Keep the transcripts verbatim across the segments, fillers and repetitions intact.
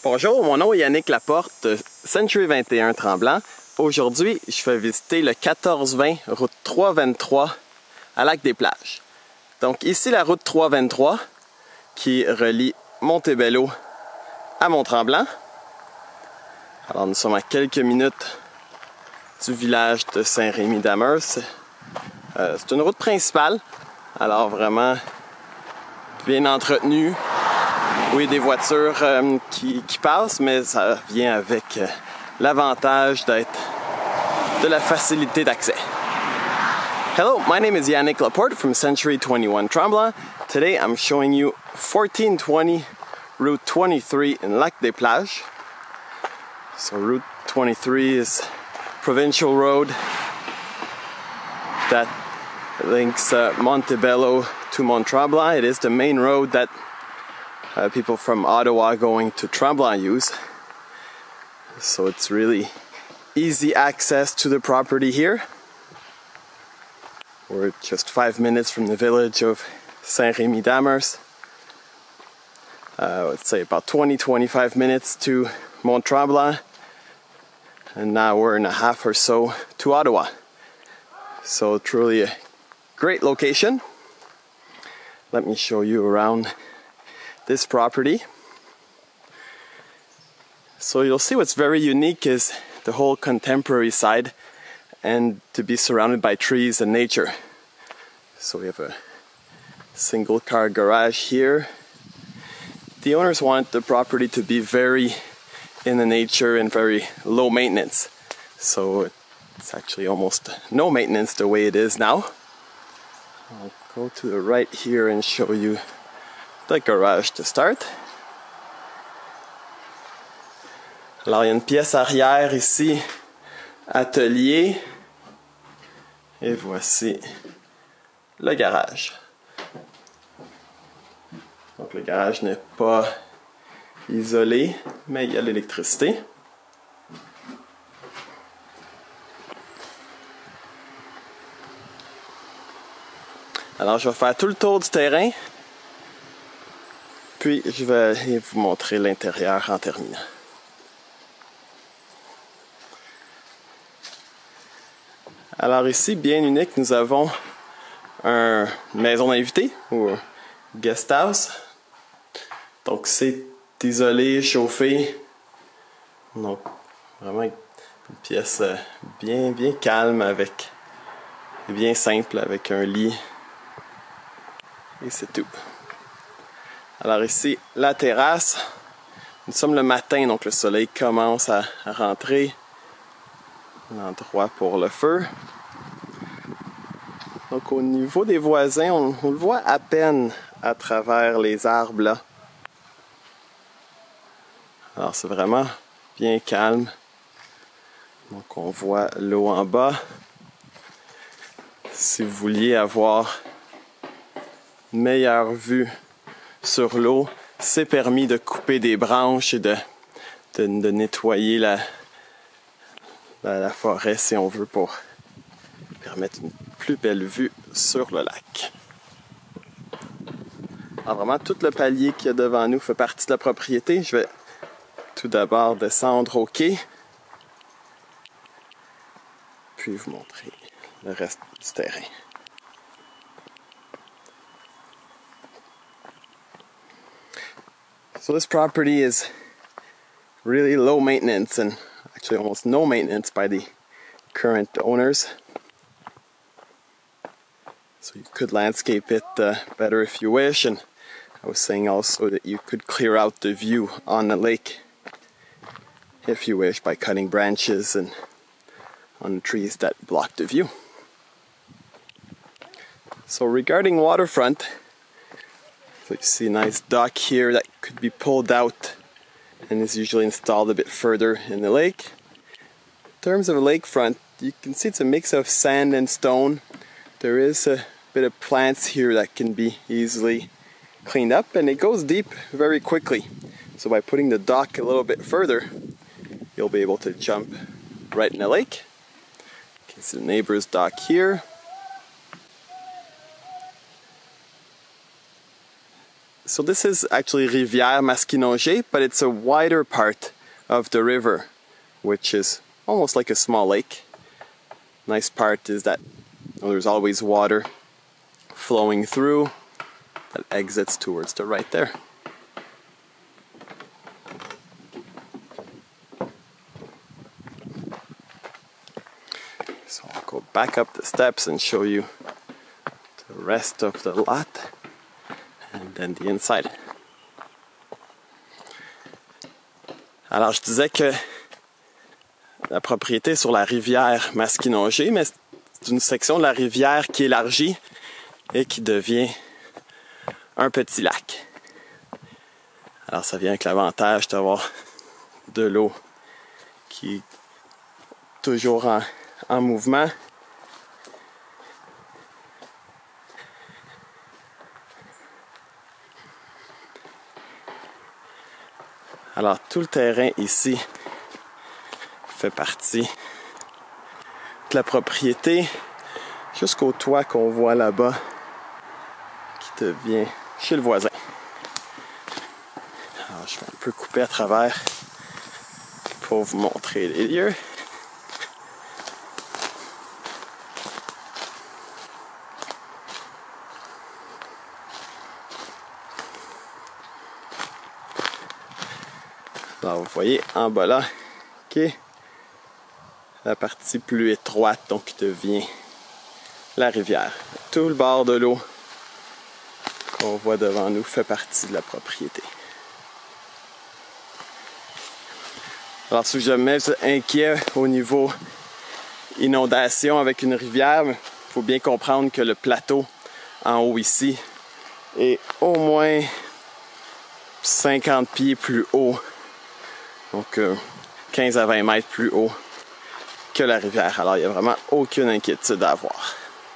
Bonjour, mon nom est Yannick Laporte, Century vingt et un Tremblant. Aujourd'hui, je vais visiter le quatorze vingt, route trois cent vingt-trois à Lac-des-Plages. Donc ici, la route trois cent vingt-trois qui relie Montebello à Mont-Tremblant. Alors nous sommes à quelques minutes du village de Saint-Rémy-d'Amherst. Euh, c'est une route principale, alors vraiment bien entretenue. Oui, des voitures euh, qui, qui passent, mais ça vient avec euh, l'avantage d'être de la facilité d'accès. Hello, my name is Yannick Laporte from Century twenty-one Tremblant. Today I'm showing you fourteen twenty Route twenty-three in Lac-des-Plages. So Route twenty-three is a provincial road that links uh, Montebello to Mont-Tremblant. It is the main road that Uh, people from Ottawa going to Tremblant use. So it's really easy access to the property here. We're just five minutes from the village of Saint-Rémy-d'Amherst. Uh, let's say about twenty to twenty-five minutes to Mont-Tremblant. And now we're in a half or so to Ottawa. So truly a great location. Let me show you around this property. So you'll see what's very unique is the whole contemporary side and to be surrounded by trees and nature. So we have a single car garage here. The owners want the property to be very in the nature and very low maintenance. So it's actually almost no maintenance the way it is now. I'll go to the right here and show you the garage to start. Alors il y a une pièce arrière ici, atelier, et voici le garage. Donc le garage n'est pas isolé, mais il y a l'électricité. Alors je vais faire tout le tour du terrain. Puis je vais aller vous montrer l'intérieur en terminant. Alors ici, bien unique, nous avons une maison d'invité ou un guest house. Donc c'est isolé, chauffé. Donc vraiment une pièce bien, bien calme avec bien simple avec un lit. Et c'est tout. Alors ici, la terrasse. Nous sommes le matin, donc le soleil commence à, à rentrer. Un endroit pour le feu. Donc au niveau des voisins, on, on le voit à peine à travers les arbres là. Alors c'est vraiment bien calme. Donc on voit l'eau en bas. Si vous vouliez avoir une meilleure vue sur l'eau, c'est permis de couper des branches et de, de, de nettoyer la, la, la forêt si on veut pour permettre une plus belle vue sur le lac. Alors vraiment, tout le palier qu'il y a devant nous fait partie de la propriété. Je vais tout d'abord descendre au quai, puis vous montrer le reste du terrain. So this property is really low maintenance and actually almost no maintenance by the current owners. So you could landscape it uh, better if you wish, and I was saying also that you could clear out the view on the lake if you wish by cutting branches and on the trees that block the view. So regarding waterfront, so you see a nice dock here that could be pulled out and is usually installed a bit further in the lake. In terms of lakefront, you can see it's a mix of sand and stone. There is a bit of plants here that can be easily cleaned up, and it goes deep very quickly. So by putting the dock a little bit further, you'll be able to jump right in the lake. You can see the neighbor's dock here. So this is actually Rivière Masquinongé, but it's a wider part of the river, which is almost like a small lake. Nice part is that well, there's always water flowing through that exits towards the right there. So I'll go back up the steps and show you the rest of the lot and then the inside. Alors je disais que la propriété est sur la rivière Masquinongé, mais c'est une section de la rivière qui élargit et qui devient un petit lac. Alors ça vient avec l'avantage d'avoir de l'eau qui est toujours en, en mouvement. Alors tout le terrain ici fait partie de la propriété jusqu'au toit qu'on voit là-bas qui devient chez le voisin. Alors je vais un peu couper à travers pour vous montrer les lieux. Alors vous voyez en bas là qui est la partie plus étroite, donc qui devient la rivière. Tout le bord de l'eau qu'on voit devant nous fait partie de la propriété. Alors si jamais vous êtes inquiet au niveau inondation avec une rivière, il faut bien comprendre que le plateau en haut ici est au moins cinquante pieds plus haut, donc euh, quinze à vingt mètres plus haut que la rivière. Alors il n'y a vraiment aucune inquiétude à avoir.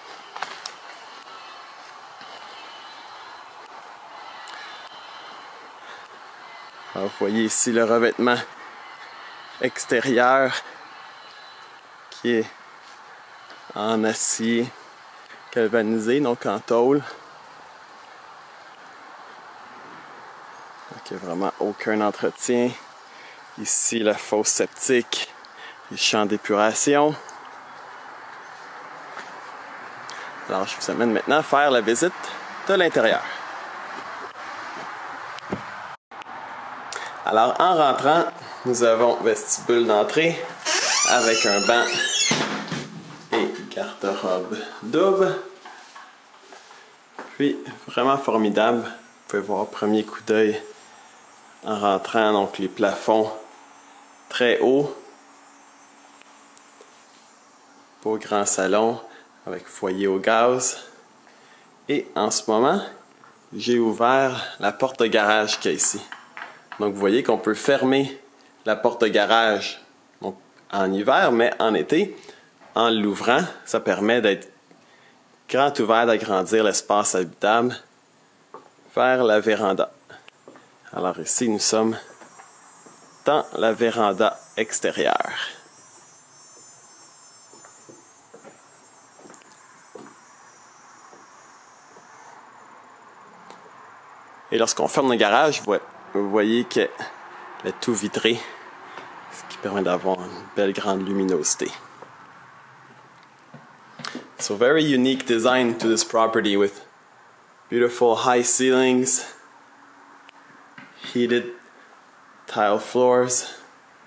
Alors, vous voyez ici le revêtement extérieur qui est en acier galvanisé, donc en tôle. Donc il n'y a vraiment aucun entretien. Ici la fosse septique, les champs d'épuration. Alors je vous amène maintenant à faire la visite de l'intérieur. Alors en rentrant, nous avons vestibule d'entrée avec un banc et garde-robe double. Puis vraiment formidable, vous pouvez voir premier coup d'œil en rentrant, donc les plafonds très hauts. Beau grand salon avec foyer au gaz. Et en ce moment, j'ai ouvert la porte de garage qu'il y a ici. Donc vous voyez qu'on peut fermer la porte de garage donc, en hiver, mais en été, en l'ouvrant, ça permet d'être grand ouvert, d'agrandir l'espace habitable vers la véranda. Alors ici, nous sommes dans la véranda extérieure. Et lorsqu'on ferme le garage, vous voyez qu'elle est tout vitrée, ce qui permet d'avoir une belle grande luminosité. So very unique design to this property with beautiful high ceilings, heated tile floors,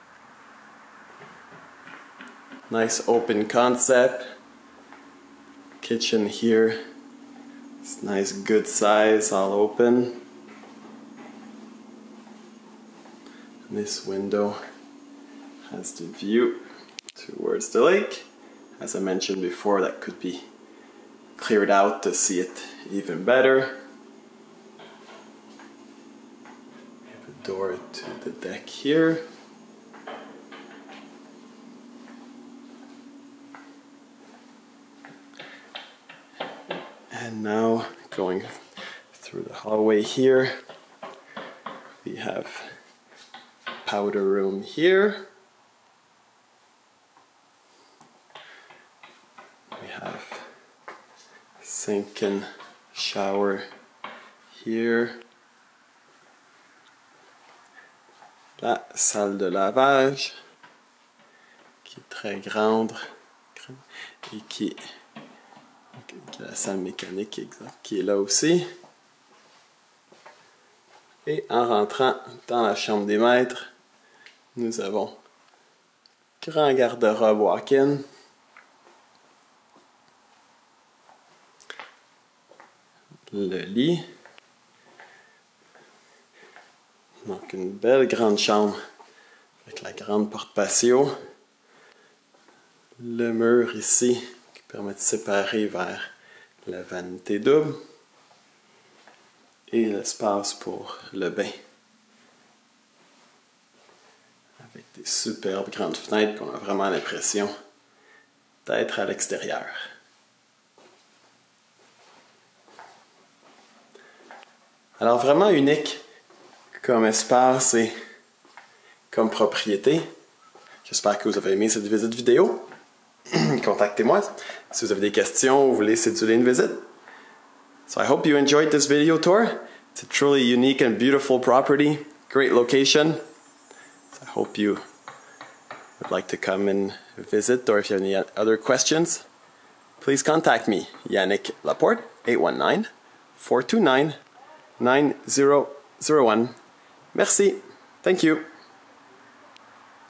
nice open concept, kitchen here, it's nice good size, all open. This window has the view towards the lake. As I mentioned before, that could be cleared out to see it even better. We have a door to the deck here. And now going through the hallway here, we have powder room here. We have sink and shower here. la salle de lavage, qui est très grande, et qui est, qui est la salle mécanique exact, qui est là aussi. Et en rentrant dans la chambre des maîtres, nous avons grand garde-robe walk-in, le lit, donc une belle grande chambre avec la grande porte patio, le mur ici qui permet de séparer vers la vanité double et l'espace pour le bain avec des superbes grandes fenêtres qu'on a vraiment l'impression d'être à l'extérieur. Alors vraiment unique comme espace et comme propriété. J'espère que vous avez aimé cette visite vidéo. Contactez-moi si vous avez des questions ou vous voulez céduler une visite. So I hope you enjoyed this video tour. It's a truly unique and beautiful property. Great location. So I hope you would like to come and visit, or if you have any other questions, please contact me, Yannick Laporte, eight one nine, four two nine, nine zero zero one. Merci. Thank you.